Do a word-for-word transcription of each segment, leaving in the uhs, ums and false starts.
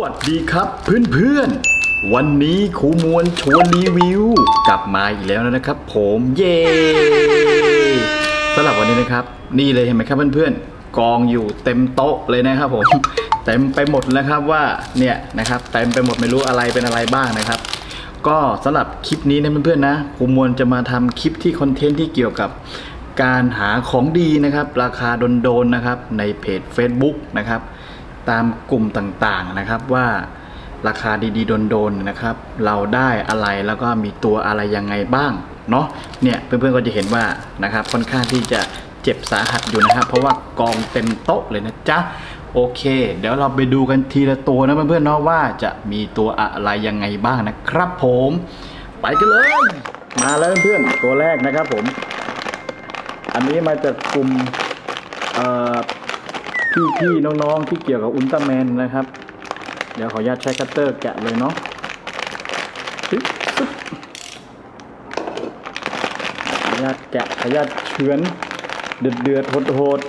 วัสดีครับเพื่อนๆวันนี้ครูมวลชวนรีวิวกลับมาอีกแล้วนะครับผมเย้สำหรับวันนี้นะครับนี่เลยเห็นไหมครับเพื่อนๆกองอยู่เต็มโต๊ะเลยนะครับผมเต็มไปหมดแล้วครับว่าเนี่ยนะครับเต็มไปหมดไม่รู้อะไรเป็นอะไรบ้างนะครับก็สำหรับคลิปนี้นะเพื่อนๆนะครูมวลจะมาทำคลิปที่คอนเทนต์ที่เกี่ยวกับการหาของดีนะครับราคาโดนๆนะครับในเพจ Facebook นะครับตามกลุ่มต่างๆนะครับว่าราคาดีๆโดนๆนะครับเราได้อะไรแล้วก็มีตัวอะไรยังไงบ้างเนาะเนี่ยเพื่อนๆก็จะเห็นว่านะครับค่อนข้างที่จะเจ็บสาหัสอยู่นะครับเพราะว่ากองเต็มโต๊ะเลยนะจ๊ะโอเคเดี๋ยวเราไปดูกันทีละตัวนะเพื่อนๆเนาะว่าจะมีตัวอะไรยังไงบ้างนะครับผมไปกันเลยมาแล้วเพื่อนๆตัวแรกนะครับผมอันนี้มาจากกลุ่มพี่ๆน้องๆที่เกี่ยวกับอุลตร้าแมนนะครับเดี๋ยวขออนุญาตใช้คัตเตอร์แกะเลยเนาะขออนุญาตแกะขออนุญาตเฉือนเดือดเดือดโหดโหด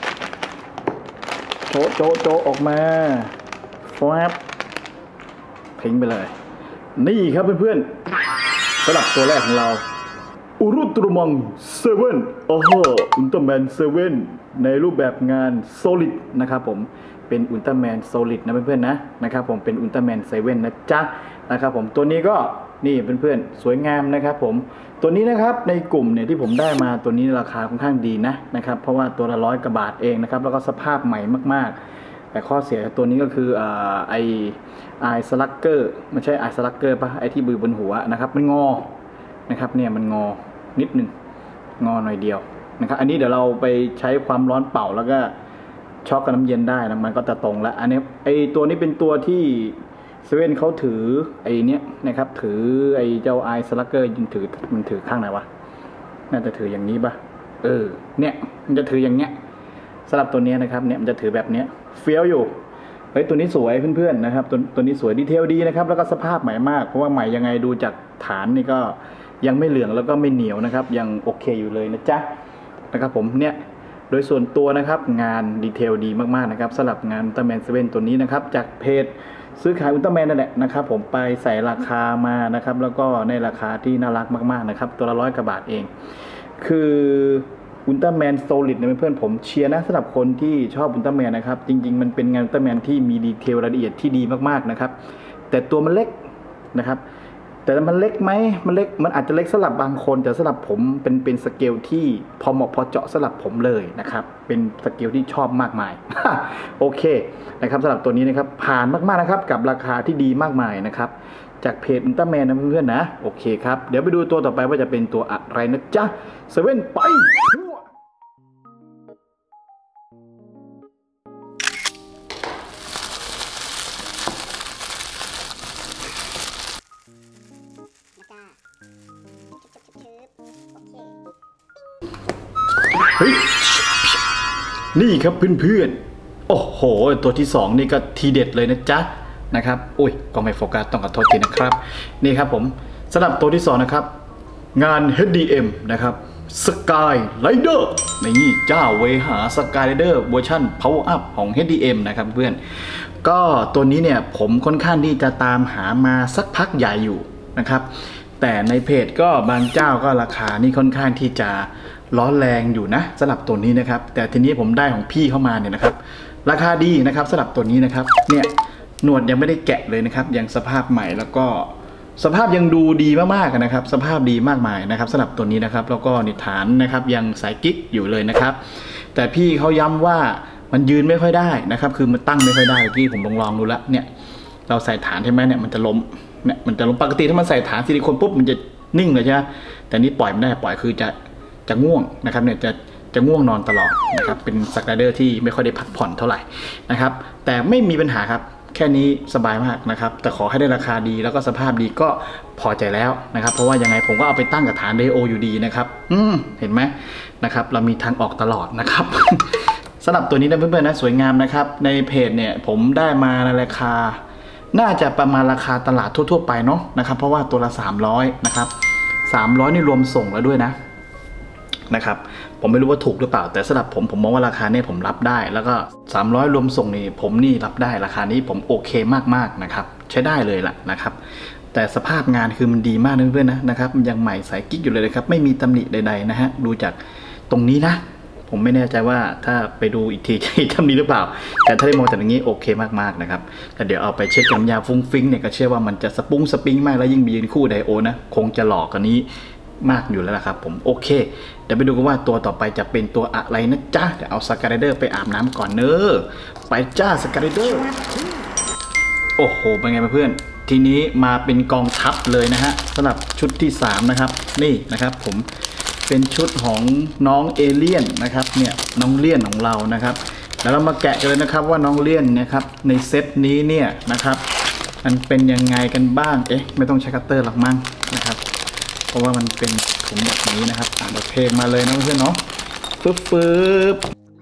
โจะโจะโจะออกมาฟาบทิ้งไปเลยนี่ครับเพื่อนๆสำหรับตัวแรกของเราอุรุตรุมังเซเว่นโอ้โหอุลตร้าแมนเซเว่นในรูปแบบงานโซลิดนะครับผมเป็นอุลตร้าแมนโซลิดนะเพื่อนๆนะนะครับผมเป็นอุลตร้าแมนเซเว่นนะจ๊ะนะครับผมตัวนี้ก็นี่เพื่อนๆสวยงามนะครับผมตัวนี้นะครับในกลุ่มเนี่ยที่ผมได้มาตัวนี้ราคาค่อนข้างดีนะนะครับเพราะว่าตัวละร้อยกว่าบาทเองนะครับแล้วก็สภาพใหม่มากๆแต่ข้อเสียตัวนี้ก็คืออ่าไอไอสลักเกอร์ไม่ใช่ไอสลักเกอร์ปะไอที่บือบนหัวนะครับมันงอนะครับเนี่ยมันงอนิดนึงงอหน่อยเดียวนะครับอันนี้เดี๋ยวเราไปใช้ความร้อนเป่าแล้วก็ช็อกกับน้ำเย็นได้นะมันก็จะตรงแล้วอันนี้ไอตัวนี้เป็นตัวที่เซเว่นเขาถือไอเนี้ยนะครับถือไอเจ้าไอสลักเกอร์ยินถือมันถือข้างไหนวะน่าจะถืออย่างนี้ปะเออเนี่ยมันจะถืออย่างเนี้ยสำหรับตัวนี้นะครับเนี่ยมันจะถือแบบเนี้ยเฟี้ยวอยู่เฮ้ยตัวนี้สวยเพื่อนๆนะครับตัวตัวนี้สวยดีเทลดีนะครับแล้วก็สภาพใหม่มากเพราะว่าใหม่ยังไงดูจากฐานนี่ก็ยังไม่เหลืองแล้วก็ไม่เหนียวนะครับยังโอเคอยู่เลยนะจ๊ะนะครับผมเนี่ยโดยส่วนตัวนะครับงานดีเทลดีมากๆนะครับสำหรับงานอุลตร้าแมนเซเว่นตัวนี้นะครับจากเพจซื้อขายอุลตร้าแมนนั่นแหละนะครับผมไปใส่ราคามานะครับแล้วก็ในราคาที่น่ารักมากๆนะครับตัวละร้อยกว่าบาทเองคืออุลตร้าแมนโซลิดเนี่ยเพื่อนผมเชียร์นะสำหรับคนที่ชอบอุลตร้าแมนนะครับจริงๆมันเป็นงานอุลตร้าแมนที่มีดีเทลรายละเอียดที่ดีมากๆนะครับแต่ตัวมันเล็กนะครับแต่มันเล็กไหมมันเล็กมันอาจจะเล็กสำหรับบางคนแต่สำหรับผมเป็นเป็นสเกลที่พอเหมาะพอเจาะสำหรับผมเลยนะครับเป็นสเกลที่ชอบมากมาย โอเคนะครับสำหรับตัวนี้นะครับผ่านมากๆนะครับกับราคาที่ดีมากมายนะครับจากเพจอุลตร้าแมนนะเพื่อนๆนะโอเคครับเดี๋ยวไปดูตัวต่อไปว่าจะเป็นตัวอะไรนะจ๊ะเซเว่นไปเฮ้ยนี่ครับเพื่อนๆโอ้โหตัวที่สองนี่ก็ทีเด็ดเลยนะจ๊ะนะครับอุ้ยก็ไม่โฟกัสต้องขอโทษทีนะครับนี่ครับผมสำหรับตัวที่สองนะครับงาน เอช ดี เอ็ม นะครับ Skyrider นี่เจ้าเวหา Skyrider เวอร์ชัน Power Up ของ เอช ดี เอ็ม นะครับเพื่อนก็ตัวนี้เนี่ยผมค่อนข้างที่จะตามหามาสักพักใหญ่อยู่นะครับแต่ในเพจก็บางเจ้าก็ราคานี่ค่อนข้างที่จะร้อนแรงอยู่นะสำหรับตัวนี้นะครับแต่ทีนี้ผมได้ของพี่เข้ามาเนี่ยนะครับราคาดีนะครับสำหรับตัวนี้นะครับเนี่ยหนวดยังไม่ได้แกะเลยนะครับยังสภาพใหม่แล้วก็สภาพยังดูดีมากๆนะครับสภาพดีมากมายนะครับสำหรับตัวนี้นะครับแล้วก็นิฐานนะครับยังสายกิ๊กอยู่เลยนะครับแต่พี่เขาย้ำว่ามันยืนไม่ค่อยได้นะครับคือมันตั้งไม่ค่อยได้เมื่อกี้ผมลองลองดูแล้วเนี่ยเราใส่ฐานใช่ไหมเนี่ยมันจะล้มเนี่ยมันจะล้มปกติถ้ามันใส่ฐานซิลิโคนปุ๊บมันจะนิ่งเลยใช่ไหมแต่นี้ปล่อยไม่ได้ปล่อยคือจะจะง่วงนะครับเนี่ยจะจะง่วงนอนตลอดนะครับเป็นสไลเดอร์ที่ไม่ค่อยได้พักผ่อนเท่าไหร่นะครับแต่ไม่มีปัญหาครับแค่นี้สบายมากนะครับแต่ขอให้ได้ราคาดีแล้วก็สภาพดีก็พอใจแล้วนะครับเพราะว่ายังไงผมก็เอาไปตั้งกับฐานเรโออยู่ดีนะครับอืมเห็นไหมนะครับเรามีทางออกตลอดนะครับ สำหรับตัวนี้นะเพื่อนๆนะสวยงามนะครับในเพจเนี่ยผมได้มาในราคาน่าจะประมาณราคาตลาดทั่วๆไปเนาะนะครับเพราะว่าตัวละสามร้อยนะครับสามร้อยนี่รวมส่งแล้วด้วยนะนะครับผมไม่รู้ว่าถูกหรือเปล่าแต่สำหรับผมผมมองว่าราคาเนี่ยผมรับได้แล้วก็สามร้อยรวมส่งนี่ผมนี่รับได้ราคานี้ผมโอเคมากๆนะครับใช้ได้เลยล่ะนะครับแต่สภาพงานคือมันดีมากนะเพื่อนๆนะนะครับมันยังใหม่ใสกิ๊กอยู่เลยนะครับไม่มีตำหนิใดๆนะฮะดูจากตรงนี้นะผมไม่แน่ใจว่าถ้าไปดูอีกทีจะทำนี้หรือเปล่าแต่ถ้าได้มองจากอย่างนี้โอเคมากๆนะครับแต่เดี๋ยวเอาไปเช็คกับน้ำยาฟุ้งฟิ้งเนี่ยก็เชื่อว่ามันจะสปุ้งสปริงมากแล้วยิ่งมีคู่ไดโอนะคงจะหลอกกันนี้มากอยู่แล้วนะครับผมโอเคเดี๋ยวไปดูกันว่าตัวต่อไปจะเป็นตัวอะไรนะจ๊ะเดี๋ยวเอาสกายไรเดอร์ไปอาบน้ำก่อนเนอะไปจ้าสกายไรเดอร์โอ้โหเป็นไงเพื่อนทีนี้มาเป็นกองทัพเลยนะฮะสำหรับชุดที่สามนะครับนี่นะครับผมเป็นชุดของน้องเอเลี่ยนนะครับเนี่ยน้องเลี่ยนของเรานะครับแล้วเรามาแกะกันเลยนะครับว่าน้องเลี่ยนนะครับในเซตนี้เนี่ยนะครับมันเป็นยังไงกันบ้างเอ๊ะไม่ต้องใช้คัตเตอร์หรอกมั้งนะครับเพราะว่ามันเป็นถุงแบบนี้นะครับอ่าโอเคมาเลยนะเพื่อนเนาะปึ๊บปึ๊บ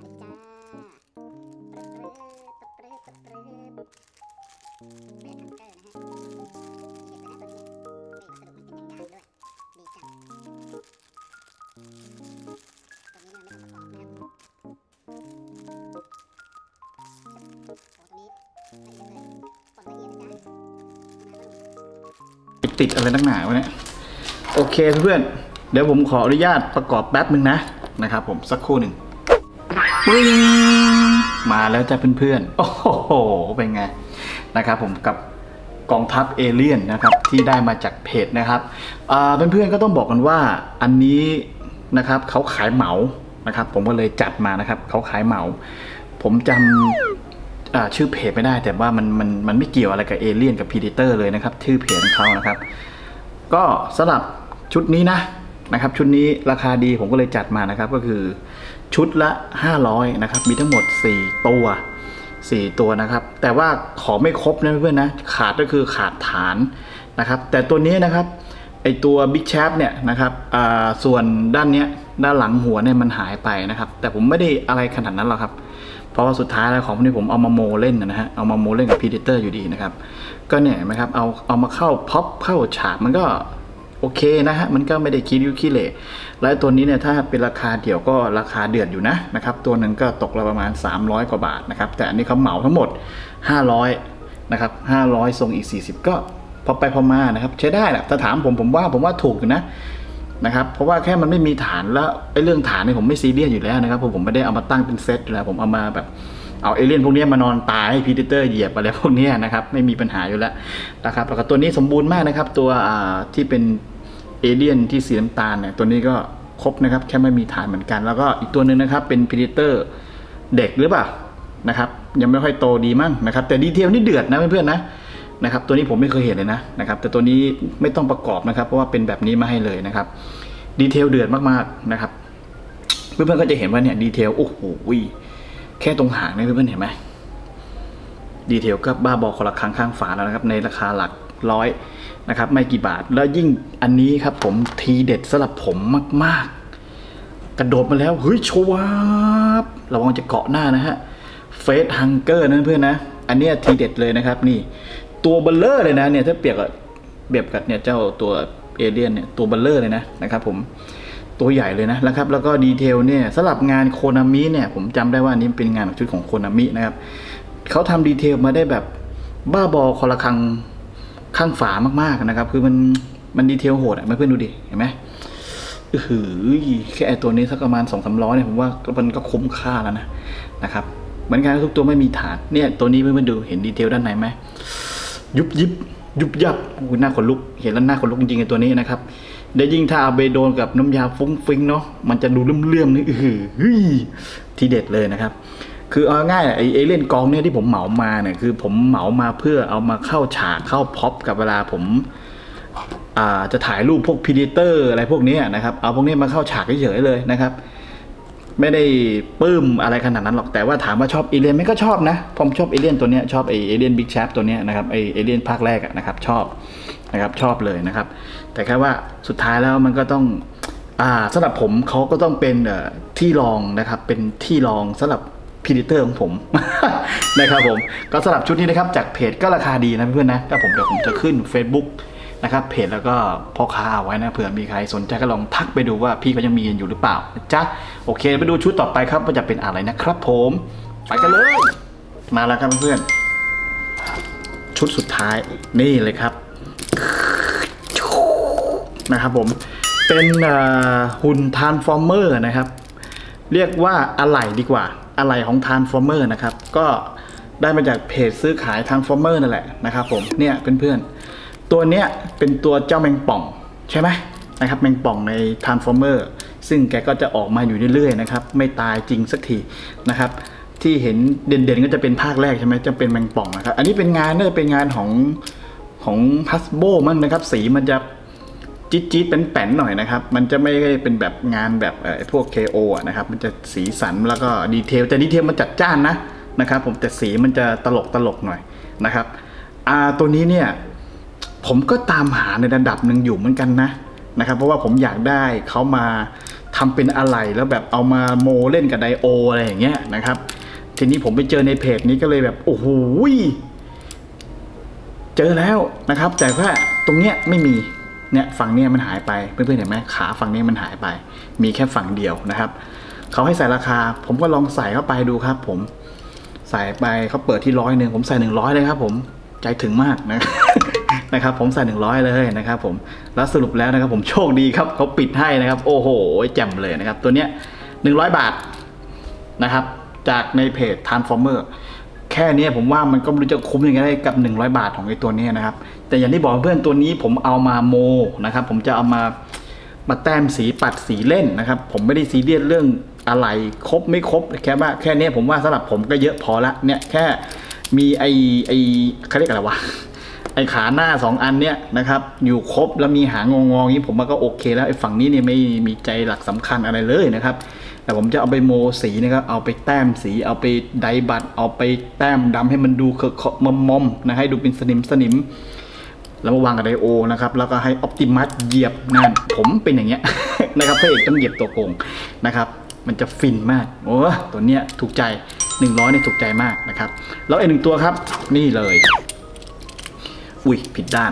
ติดอะไรตั้งหนาวะเนี่ยโอเคเพื่อนเดี๋ยวผมขออนุญาตประกอบแป๊บนึงนะนะครับผมสักครู่หนึ่งปึ๊งมาแล้วจ้ะเพื่อนๆโอ้โหเป็นไงนะครับผมกับกองทัพเอเลี่ยนนะครับที่ได้มาจากเพจนะครับเพื่อนๆก็ต้องบอกกันว่าอันนี้นะครับเขาขายเหมานะครับผมก็เลยจัดมานะครับเขาขายเหมาผมจำชื่อเพจไม่ได้แต่ว่ามันมันมันไม่เกี่ยวอะไรกับเอเลี่ยนกับพีเดเตอร์เลยนะครับชื่อเพจของเขานะครับก็สำหรับชุดนี้นะนะครับชุดนี้ราคาดีผมก็เลยจัดมานะครับก็คือชุดละห้าร้อยนะครับมีทั้งหมดสี่ตัวสี่ตัวนะครับแต่ว่าขอไม่ครบนะเพื่อนนะขาดก็คือขาดฐานนะครับแต่ตัวนี้นะครับไอตัวบิ๊กแชปเนี่ยนะครับส่วนด้านเนี้ยด้านหลังหัวเนี่ยมันหายไปนะครับแต่ผมไม่ได้อะไรขนาดนั้นหรอกครับเพราะว่าสุดท้ายแล้วของพวกนี้ผมเอามาโมเล่นนะฮะเอามาโมเล่นกับพีเดเตอร์อยู่ดีนะครับก็เนี่ยไหมครับเอาเอามาเข้าพ็อปเข้าฉากมันก็โอเคนะฮะมันก็ไม่ได้คิดยุ่ขี้เหร่แล้วตัวนี้เนี่ยถ้าเป็นราคาเดี่ยวก็ราคาเดือดอยู่นะนะครับตัวหนึ่งก็ตกละประมาณสามร้อยกว่าบาทนะครับแต่อันนี้เขาเหมาทั้งหมดห้าร้อยนะครับห้าร้อยส่งอีกสี่สิบก็พอไปพอมานะครับใช้ได้แหละถ้าถามผมผมว่าผมว่าถูกอยู่นะนะครับเพราะว่าแค่มันไม่มีฐานแล้วไอ้เรื่องฐานเนี่ยผมไม่ซีเรียสอยู่แล้วนะครับเพราะผมไม่ได้เอามาตั้งเป็นเซตแล้วผมเอามาแบบเอาเอเลี่ยนพวกนี้มานอนตายให้พีเดเตอร์เหยียบอะไรพวกนี้นะครับไม่มีปัญหาอยู่แล้วนะครับแล้วก็ตัวนี้สมบูรณ์มากนะครับตัวที่เป็นเอเลี่ยนที่สีน้ำตาลเนี่ยตัวนี้ก็ครบนะครับแค่ไม่มีฐานเหมือนกันแล้วก็อีกตัวหนึ่งนะครับเป็นพีเดเตอร์เด็กหรือเปล่านะครับยังไม่ค่อยโตดีมั้งนะครับแต่ดีเทลนี่เดือดนะเพื่อนๆนะนะครับตัวนี้ผมไม่เคยเห็นเลยนะนะครับแต่ตัวนี้ไม่ต้องประกอบนะครับเพราะว่าเป็นแบบนี้มาให้เลยนะครับดีเทลเดือดมากๆนะครับเพื่อนๆก็จะเห็นว่าเนี่ยดีเทลโอ้โหแค่ตรงหางนี่เพื่อนๆเห็นไหมดีเทลก็บ้าบอคนละครั้งข้างฝาแล้วนะครับในราคาหลักร้อยนะครับไม่กี่บาทแล้วยิ่งอันนี้ครับผมทีเด็ดสำหรับผมมากๆกระโดดมาแล้วเฮ้ยโชวาบระวังจะเกาะหน้านะฮะเฟสฮังเกอร์นะเพื่อนนะอันนี้ทีเด็ดเลยนะครับนี่ตัวเบลเลอร์เลยนะเนี่ยถ้าเปรียบกับเปรียบกับเนี่ยเจ้าตัวเอเลี่ยนเนี่ยตัวเบลเลอร์เลยนะนะครับผมตัวใหญ่เลยนะนะครับแล้วก็ดีเทลเนี่ยสำหรับงานโคนามิเนี่ยผมจำได้ว่านี้เป็นงานของชุดของโคนามินะครับเขาทำดีเทลมาได้แบบบ้าบอคอละคังข้างฝามากๆนะครับคือมันมันดีเทลโหดอ่ะเพื่อนดูดิเห็นไหมอือหือแค่ไอตัวนี้สักประมาณสองสามร้อยเนี่ยผมว่ามันก็คุ้มค่าแล้วนะนะครับเหมือนกันทุกตัวไม่มีฐานเนี่ยตัวนี้เพื่อนๆดูเห็นดีเทลด้านในไหมยุบยิบยุบยับหน้าขนลุกเห็นแล้วหน้าขนลุกจริงๆไอตัวนี้นะครับเดี๋ยวยิ่งถ้าเอาไปโดนกับน้ำยาฟุ้งฟิ้งเนาะมันจะดูเลื่อมๆนี่อือหือทีเด็ดเลยนะครับคือเอาง่ายไอเอเลี่ยนกองเนี่ยที่ผมเหมามาเนี่ยคือผมเหมามาเพื่อเอามาเข้าฉากเข้าพ็อปกับเวลาผมอ่าจะถ่ายรูปพวกพีเดเตอร์อะไรพวกนี้นะครับเอาพวกนี้มาเข้าฉากเฉยๆเลยนะครับไม่ได้ปลื้มอะไรขนาดนั้นหรอกแต่ว่าถามว่าชอบเอเลี่ยนไหมก็ชอบนะผมชอบเอเลี่ยนตัวเนี้ยชอบไอเอเลี่ยนบิ๊กแชปตัวเนี้ยนะครับไอเอเลี่ยนภาคแรกนะครับชอบนะครับชอบเลยนะครับแต่แค่ว่าสุดท้ายแล้วมันก็ต้องอ่าสำหรับผมเขาก็ต้องเป็นที่รองนะครับเป็นที่รองสำหรับพีเดเตอร์ของผม นะครับผมก็สำหรับชุดนี้นะครับจากเพจก็ราคาดีนะเพื่อนๆนะถ้าผมเดี๋ยวผมจะขึ้น Facebook นะครับเพจแล้วก็พ่อค้าเอาไว้นะเผื่อมีใครสนใจก็ลองทักไปดูว่าพี่เขายังมีอยู่หรือเปล่าจ้ะโอเคไปดูชุดต่อไปครับว่าจะเป็นอะไรนะครับผมไปกันเลยมาแล้วครับเพื่อนชุดสุดท้ายนี่เลยครับนะครับผมเป็นหุ่นทรานส์ฟอร์เมอร์นะครับเรียกว่าอะไหล่ดีกว่าอะไหล่ของทรานส์ฟอร์เมอร์นะครับก็ได้มาจากเพจซื้อขายทรานส์ฟอร์เมอร์นั่นแหละนะครับผมเนี่ยเพื่อนๆตัวเนี้ยเป็นตัวเจ้าแมงป่องใช่ไหมนะครับแมงป่องในทรานส์ฟอร์เมอร์ซึ่งแกก็จะออกมาอยู่เรื่อยๆนะครับไม่ตายจริงสักทีนะครับที่เห็นเด่นๆก็จะเป็นภาคแรกใช่ไหมจะเป็นแมงป่องนะครับอันนี้เป็นงานน่าจะเป็นงานของของฮัสโบมั้งนะครับสีมันจะจี๊ดจี๊ดเป็นแป้นหน่อยนะครับมันจะไม่ได้เป็นแบบงานแบบพวก เค โอ นะครับมันจะสีสันแล้วก็ดีเทลแต่ดีเทลมันจัดจ้านนะนะครับผมแต่สีมันจะตลกตลกหน่อยนะครับอ่าตัวนี้เนี่ยผมก็ตามหาในระดับหนึ่งอยู่เหมือนกันนะนะครับเพราะว่าผมอยากได้เขามาทำเป็นอะไรแล้วแบบเอามาโมเล่นกับไดโออะไรอย่างเงี้ยนะครับทีนี้ผมไปเจอในเพจนี้ก็เลยแบบโอ้โหเจอแล้วนะครับแต่ว่าตรงเนี้ยไม่มีเนี่ยฝั่งเนี้ยมันหายไปเพื่อนๆเห็นไหมขาฝั่งนี้มันหายไปมีแค่ฝั่งเดียวนะครับเขาให้ใส่ราคาผมก็ลองใส่เข้าไปดูครับผมใส่ไปเขาเปิดที่ร้อยหนึ่งผมใส่หนึ่งร้อยเลยครับผมใจถึงมากนะนะครับผมใส่หนึ่งร้อยเลยนะครับผมแล้วสรุปแล้วนะครับผมโชคดีครับเขาปิดให้นะครับโอ้โหแจ่มเลยนะครับตัวเนี้ยหนึ่งร้อยบาทนะครับจากในเพจ Transformer แค่นี้ผมว่ามันก็ไม่รู้จะคุ้มยังไงได้กับหนึ่งร้อยบาทของไอ้ตัวนี้นะครับแต่อย่างที่บอกเพื่อนตัวนี้ผมเอามาโมนะครับผมจะเอามามาแต้มสีปัดสีเล่นนะครับผมไม่ได้ซีเรียสเรื่องอะไรครบไม่ครบแค่ว่าแค่นี้ผมว่าสำหรับผมก็เยอะพอละเนี่ยแค่มีไอไอเขาเรียกอะไรวะไอขาหน้าสองอันเนี้ยนะครับอยู่ครบแล้วมีหางงๆนี้ผมว่าก็โอเคแล้วไอฝั่งนี้เนี่ยไม่มีใจหลักสำคัญอะไรเลยนะครับแต่ผมจะเอาไปโมสีนะครับเอาไปแต้มสีเอาไปไดบัตเอาไปแต้มดำให้มันดูเคอะมอมมอมนะให้ดูเป็นสนิมสนิมแล้วมาวางกับไดโอนะครับแล้วก็ให้ออปติมัสเหยียบนั่นผมเป็นอย่างเงี้ยนะครับพระเอกต้องเหยียบตัวโกงนะครับมันจะฟินมากโอ้ตัวเนี้ยถูกใจหนึ่งร้อยเนี่ยถูกใจมากนะครับแล้วไอ้หนึ่งตัวครับนี่เลยอุ้ยผิดด้าน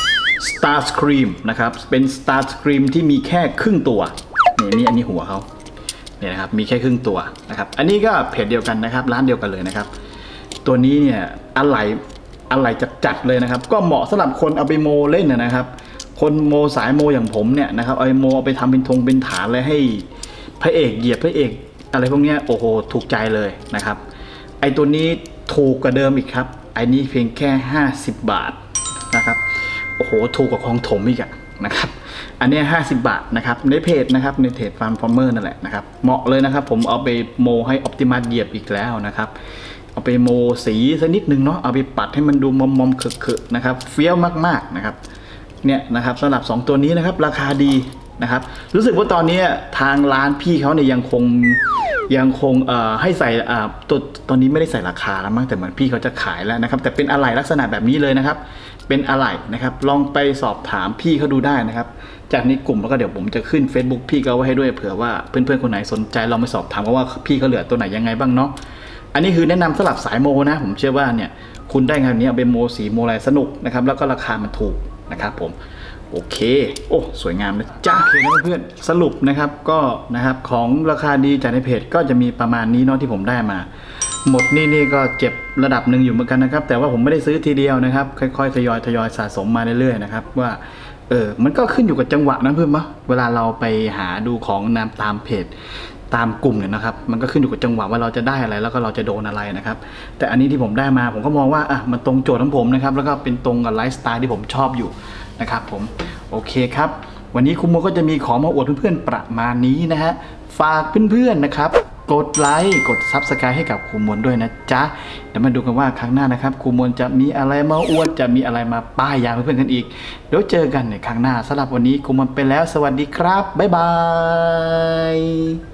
Star Scream นะครับเป็น Star Scream ที่มีแค่ครึ่งตัวนี่นี่อันนี้หัวเขาเนี่ยนะครับมีแค่ครึ่งตัวนะครับอันนี้ก็เพจเดียวกันนะครับร้านเดียวกันเลยนะครับตัวนี้เนี่ยอะไหล่อะไหล่จัดๆเลยนะครับก็เหมาะสำหรับคนเอาไปโมเล่นนะครับคนโมสายโมอย่างผมเนี่ยนะครับเอาไปโมเอาไปทำเป็นธงเป็นฐานเลยให้พระเอกเหยียบพระเอกอะไรพวกนี้โอ้โหถูกใจเลยนะครับไอตัวนี้ถูกกว่าเดิมอีกครับไอ้นี้เพียงแค่ห้าสิบบาทนะครับโอ้โหถูกกว่าของถมอีกอะนะครับอันนี้ห้าสิบบาทนะครับในเพจนะครับในเพจ Transformer นั่นแหละนะครับเหมาะเลยนะครับผมเอาไปโมให้ออปติมัสเหยียบอีกแล้วนะครับเอาไปโมสีสักนิดนึงเนาะเอาไปปัดให้มันดูมอมมอมเขอะๆนะครับเฟี้ยวมากๆนะครับเนี่ยนะครับสำหรับสองตัวนี้นะครับราคาดีนะครับรู้สึกว่าตอนนี้ทางร้านพี่เขาเนี่ยยังคงยังคงเอ่อให้ใส่อ่าตัวตอนนี้ไม่ได้ใส่ราคาแล้วมั้งแต่เหมือนพี่เขาจะขายแล้วนะครับแต่เป็นอะไหล่ลักษณะแบบนี้เลยนะครับเป็นอะไหล่นะครับลองไปสอบถามพี่เขาดูได้นะครับจากนี้กลุ่มแล้วก็เดี๋ยวผมจะขึ้น Facebook พี่เขาไว้ให้ด้วยเผื่อว่าเพื่อนๆคนไหนสนใจลองไปสอบถามว่าพี่เขาเหลือตัวไหนยังไงบ้างเนาะอันนี้คือแนะนำสำหรับสายโมนะผมเชื่อว่าเนี่ยคุณได้งานนี้เอาไปโมสีโมอะไรสนุกนะครับแล้วก็ราคามันถูกนะครับผมโอเคโอ้สวยงามนะจ้าโอเคนะเพื่อนสรุปนะครับก็นะครับของราคาดีจากในเพจก็จะมีประมาณนี้เนาะที่ผมได้มาหมดนี่นี่ก็เจ็บระดับหนึ่งอยู่เหมือนกันนะครับแต่ว่าผมไม่ได้ซื้อทีเดียวนะครับค่อยๆทยอยทยอยสะสมมาเรื่อยๆนะครับว่าเออมันก็ขึ้นอยู่กับจังหวะนะเพื่อนมะเวลาเราไปหาดูของนามตามเพจตามกลุ่มเนี่ยนะครับมันก็ขึ้นอยู่กับจังหวะว่าเราจะได้อะไรแล้วก็เราจะโดนอะไรนะครับแต่อันนี้ที่ผมได้มาผมก็มองว่าอ่ะมันตรงโจทย์ของผมนะครับแล้วก็เป็นตรงกับไลฟ์สไตล์ที่ผมชอบอยู่นะครับผมโอเคครับวันนี้คุณโมก็จะมีของมาอวดเพื่อนๆประมาณนี้นะฮะฝากเพื่อนๆนะครับกดไลค์กดซับสไครต์ให้กับครูมวลด้วยนะจ๊ะเดี๋ยวมาดูกันว่าครั้งหน้านะครับครูมวลจะมีอะไรมาอวดจะมีอะไรมาป้ายยาเพื่อนๆกันอีกเดี๋ยวเจอกันในครั้งหน้าสำหรับวันนี้ครูมวลไปแล้วสวัสดีครับบ๊ายบาย